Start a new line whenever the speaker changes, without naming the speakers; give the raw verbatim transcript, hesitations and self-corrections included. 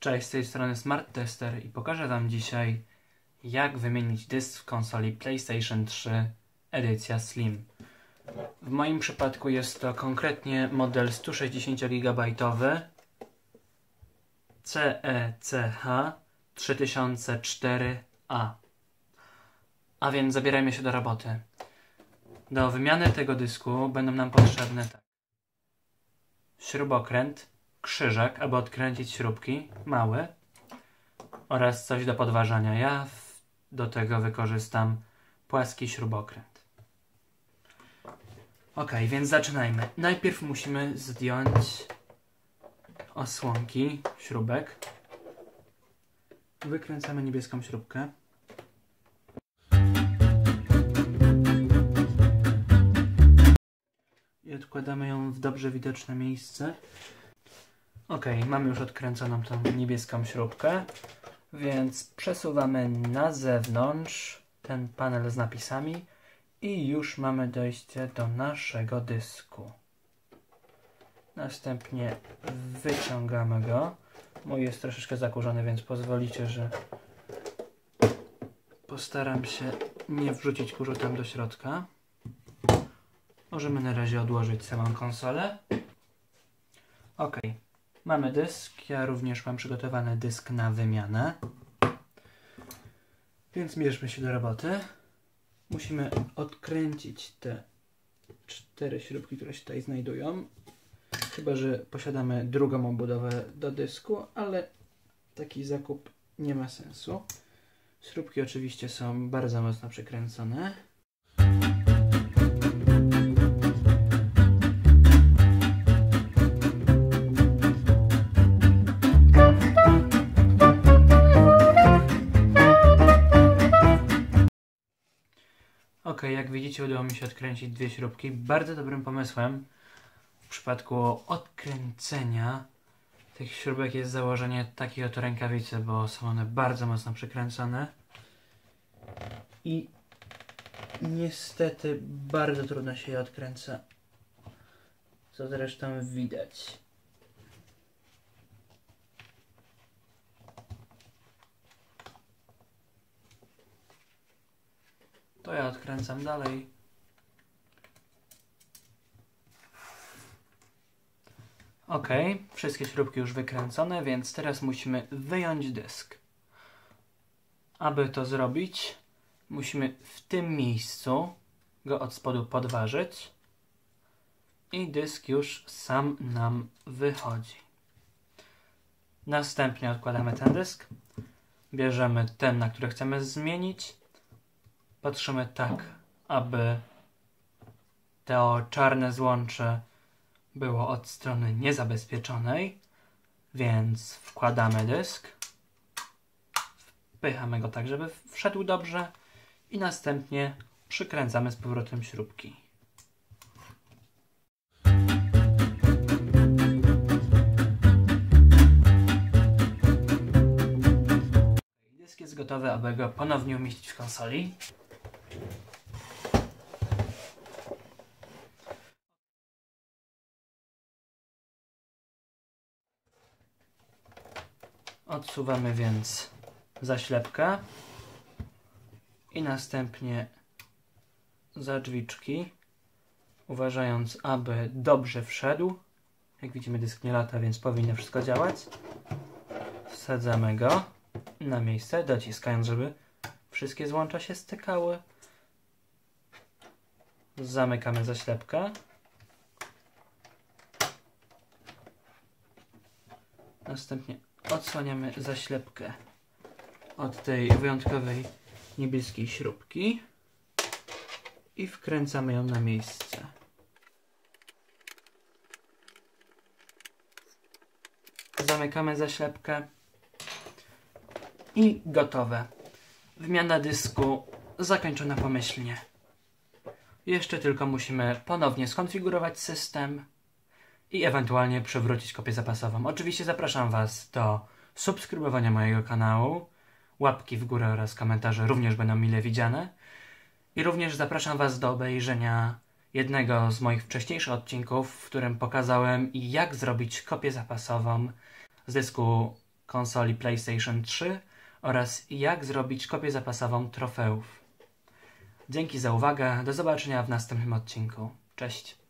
Cześć, z tej strony Smart Tester i pokażę Wam dzisiaj, jak wymienić dysk w konsoli PlayStation trzy edycja Slim. W moim przypadku jest to konkretnie model sto sześćdziesiąt gigabajtowy C E C H trzy tysiące cztery A. A więc zabierajmy się do roboty. Do wymiany tego dysku będą nam potrzebne tak: śrubokręt, krzyżak, aby odkręcić śrubki, mały, oraz coś do podważania. Ja do tego wykorzystam płaski śrubokręt. Ok, więc zaczynajmy. Najpierw musimy zdjąć osłonki śrubek. Wykręcamy niebieską śrubkę. I odkładamy ją w dobrze widoczne miejsce. Ok, mamy już odkręconą tą niebieską śrubkę, więc przesuwamy na zewnątrz ten panel z napisami i już mamy dojście do naszego dysku. Następnie wyciągamy go. Mój jest troszeczkę zakurzony, więc pozwolicie, że postaram się nie wrzucić kurzu tam do środka. Możemy na razie odłożyć samą konsolę. Ok. Mamy dysk, ja również mam przygotowany dysk na wymianę. Więc bierzmy się do roboty. Musimy odkręcić te cztery śrubki, które się tutaj znajdują. Chyba że posiadamy drugą obudowę do dysku, ale taki zakup nie ma sensu. Śrubki oczywiście są bardzo mocno przykręcone. Ok, jak widzicie, udało mi się odkręcić dwie śrubki. Bardzo dobrym pomysłem w przypadku odkręcenia tych śrubek jest założenie takiej oto rękawicy, bo są one bardzo mocno przykręcone i niestety bardzo trudno się je odkręca, co zresztą widać. To ja odkręcam dalej. Ok, wszystkie śrubki już wykręcone, więc teraz musimy wyjąć dysk. Aby to zrobić, musimy w tym miejscu go od spodu podważyć i dysk już sam nam wychodzi. Następnie odkładamy ten dysk, bierzemy ten, na który chcemy zmienić. Patrzymy tak, aby to czarne złącze było od strony niezabezpieczonej, więc wkładamy dysk, wpychamy go tak, żeby wszedł dobrze i następnie przykręcamy z powrotem śrubki. Dysk jest gotowy, aby go ponownie umieścić w konsoli. Odsuwamy więc zaślepkę i następnie za drzwiczki, uważając, aby dobrze wszedł. Jak widzimy, dysk nie lata, więc powinno wszystko działać. Wsadzamy go na miejsce, dociskając, żeby wszystkie złącza się stykały. Zamykamy zaślepkę. Następnie odsłaniamy zaślepkę od tej wyjątkowej niebieskiej śrubki i wkręcamy ją na miejsce. Zamykamy zaślepkę i gotowe. Wymiana dysku zakończona pomyślnie. Jeszcze tylko musimy ponownie skonfigurować system i ewentualnie przywrócić kopię zapasową. Oczywiście zapraszam Was do subskrybowania mojego kanału, łapki w górę oraz komentarze również będą mile widziane. I również zapraszam Was do obejrzenia jednego z moich wcześniejszych odcinków, w którym pokazałem, jak zrobić kopię zapasową z dysku konsoli PlayStation trzy oraz jak zrobić kopię zapasową trofeów. Dzięki za uwagę, do zobaczenia w następnym odcinku. Cześć!